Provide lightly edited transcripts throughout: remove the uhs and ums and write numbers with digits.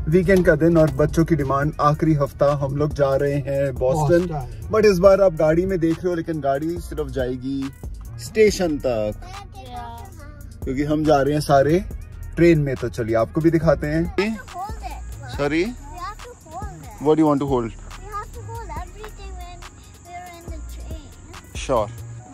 Weekend का दिन और बच्चों की डिमांड, आखिरी हफ्ता हम लोग जा रहे हैं बॉस्टन। बट इस बार आप गाड़ी में देख रहे हो, लेकिन गाड़ी सिर्फ जाएगी स्टेशन तक, क्योंकि हम जा रहे हैं सारे ट्रेन में। तो चलिए आपको भी दिखाते हैं। Sorry, what do you want to hold? Sure.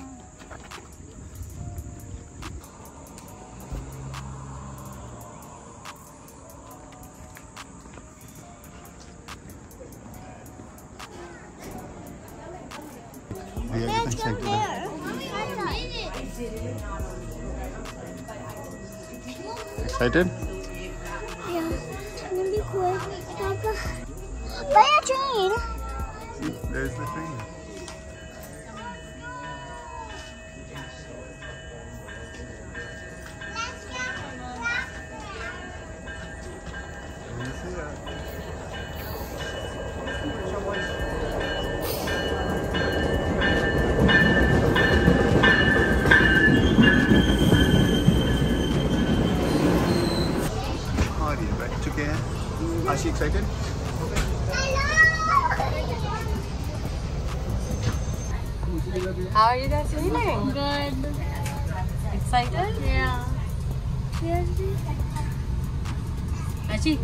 Excited? Yeah, it's gonna be cool. Papa, buy a train. See, there's the train. Are she excited? How are you guys feeling? Good. Excited? Yeah. Ashi?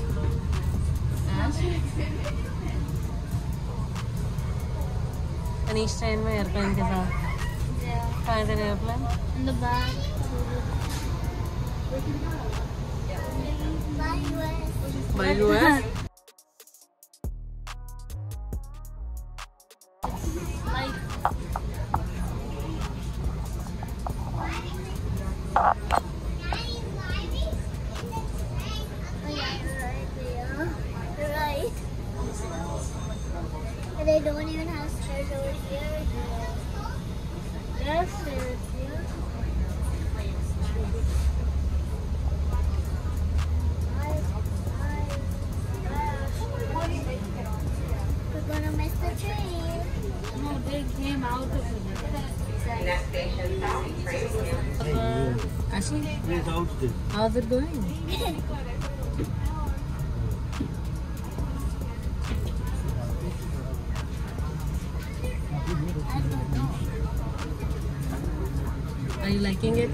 Anish train में airplane के साथ. Yeah. कहाँ है तेरा airplane? In the back. Bye, US. By US? Like. Right. They don't even have stairs over here. There's stairs here. We're gonna miss the train. No, they came out of it. Next station, South train. Ashi? How's it going? Are you liking it?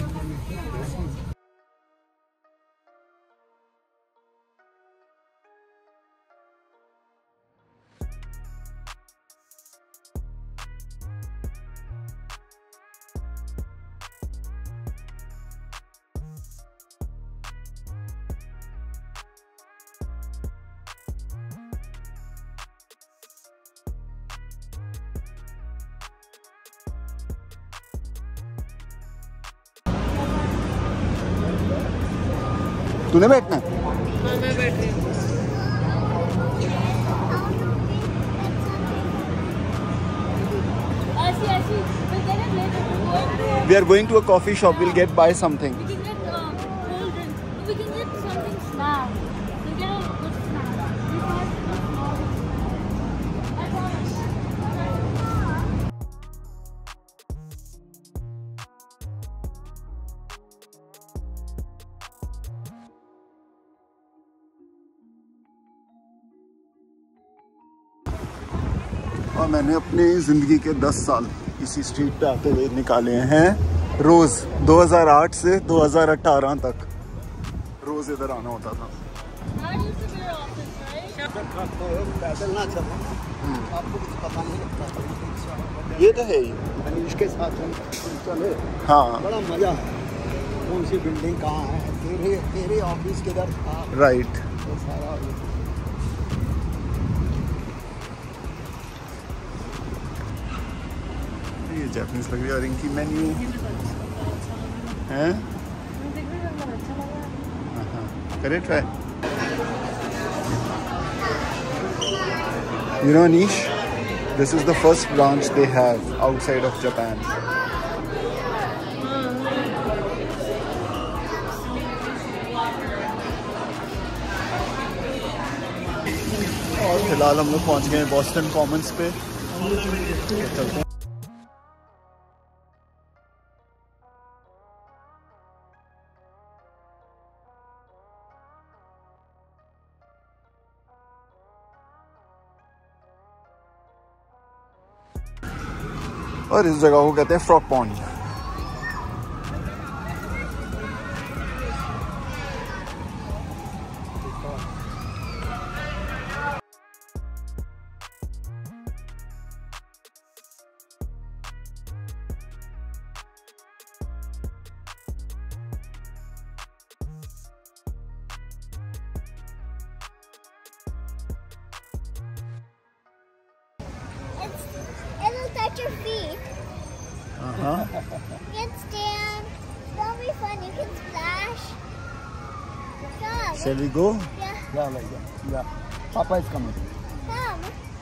तूने बैठना है? मैं बैठ रही हूँ. We are going to a coffee shop. We'll get buy something. We can get cold drink. We can get something snack. We can get a good snack. I promise. और मैंने अपनी ज़िंदगी के 10 साल इसी स्ट्रीट पे आते हुए निकाले हैं। रोज़ 2008 से 2018 तक रोज़ इधर आना होता था। पैदल ना चलो, आपको कुछ पता नहीं लगता। ये तो है ही। अनीश के साथ हम चले, हाँ, बड़ा मज़ा है। कौन सी बिल्डिंग कहाँ है, तेरे ऑफिस किधर था, राइट। वो सारा ये जापानीज लग रही है और इनकी मेन्यू हैं। करे try. You know, Anish, this is the first branch they have outside of Japan. और फिलहाल हम लोग पहुंच गए बॉस्टन कॉमन्स पे। चलते हैं। और इस जगह को कहते हैं frog pond. It'll touch your feet. Uh-huh. You can stand. That'll be fun. You can splash. Come. Shall we go? Yeah. Yeah, like that. Yeah. Papa is coming. Come.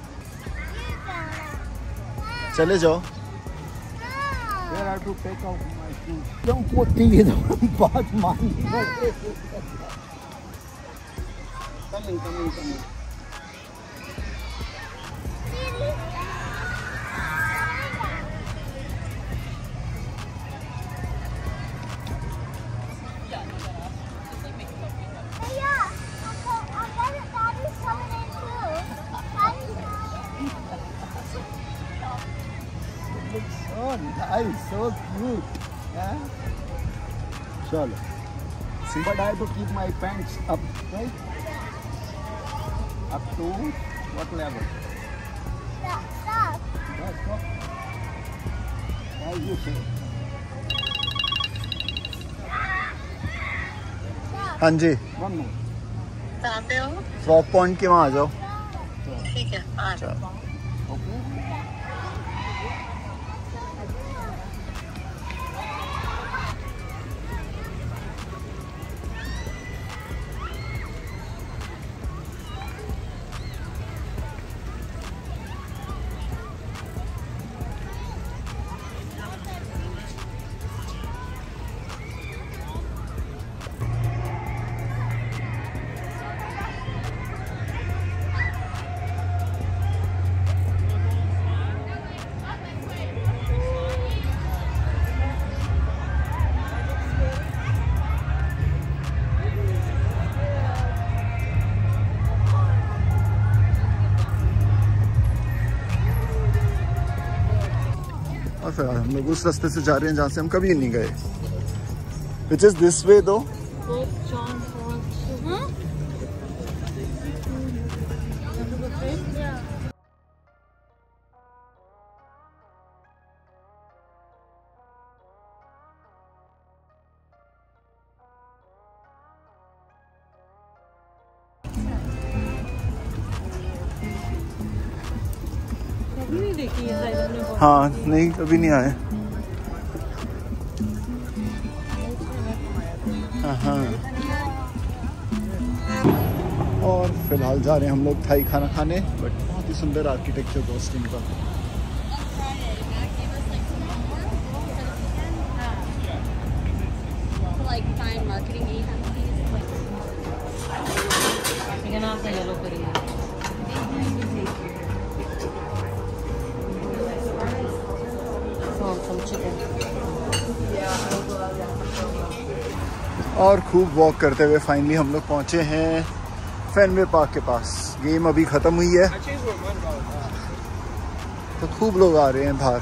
चले जाओ। Where I have to take out my shoes. Don't put things on both mine. Coming. So nice, so cute. Yeah. Chalo. See, but I have to keep my pants up, right? Up to what level? Stop. That's what. As you say. हाँ जी, One more. कहाँ पे हो? Frog pond के वहाँ आ जाओ। ठीक है, आ जाओ। Okay. और फिर हम लोग उस रास्ते से जा रहे हैं जहाँ से हम कभी नहीं गए। विच इज दिस वे दो। कभी नहीं देखी है शायद हमने बहुत। हाँ नहीं, कभी नहीं आए। हाँ। और फिलहाल जा रहे हैं हम लोग थाई खाना खाने, बट बहुत ही सुंदर आर्किटेक्चर बॉस्टन का। लेकिन आप येलो करिए। और खूब वॉक करते हुए फाइनली हम लोग पहुंचे हैं फेनवे पार्क के पास। गेम अभी ख़त्म हुई है तो खूब लोग आ रहे हैं बाहर।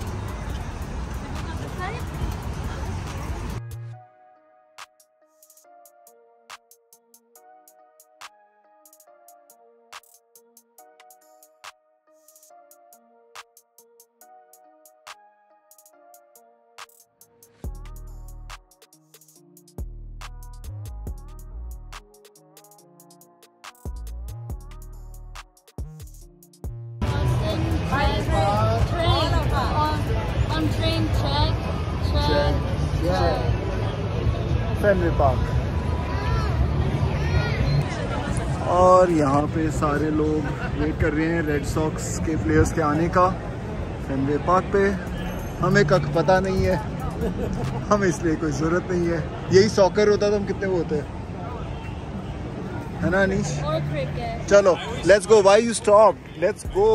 On train check. Fenway Park. और यहाँ पे सारे लोग वेट कर रहे हैं रेड सॉक्स के प्लेयर्स के आने का फेनवे पार्क पे। हमें कख पता नहीं है, हमें इसलिए कोई ज़रूरत नहीं है। यही सॉकर होता तो हम कितने वो होते, है ना अनीश? Or cricket. चलो let's go. Why you stop? Let's go.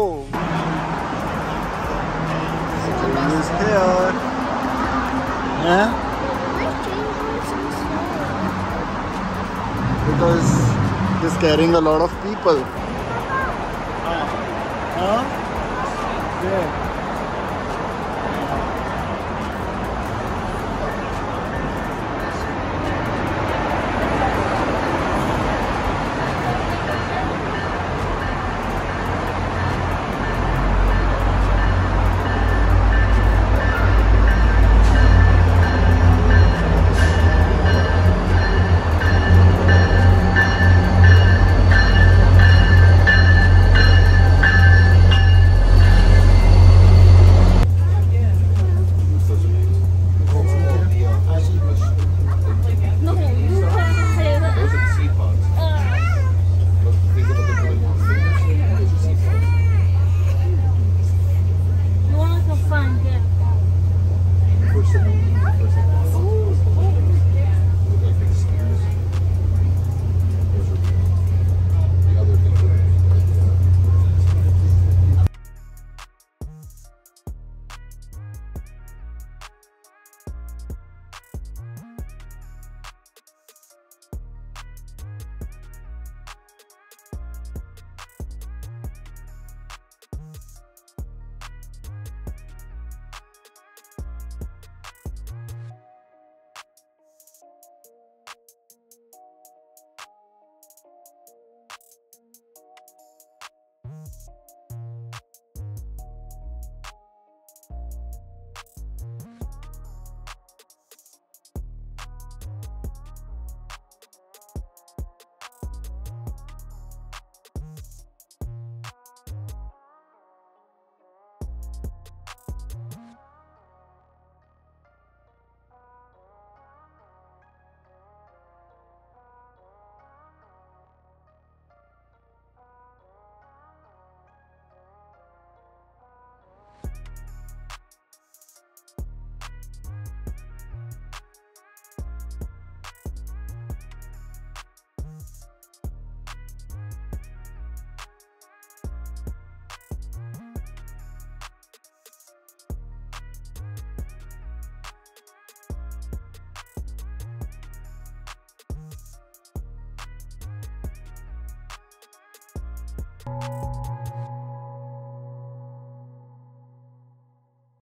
Because he's carrying a lot of people. Yeah.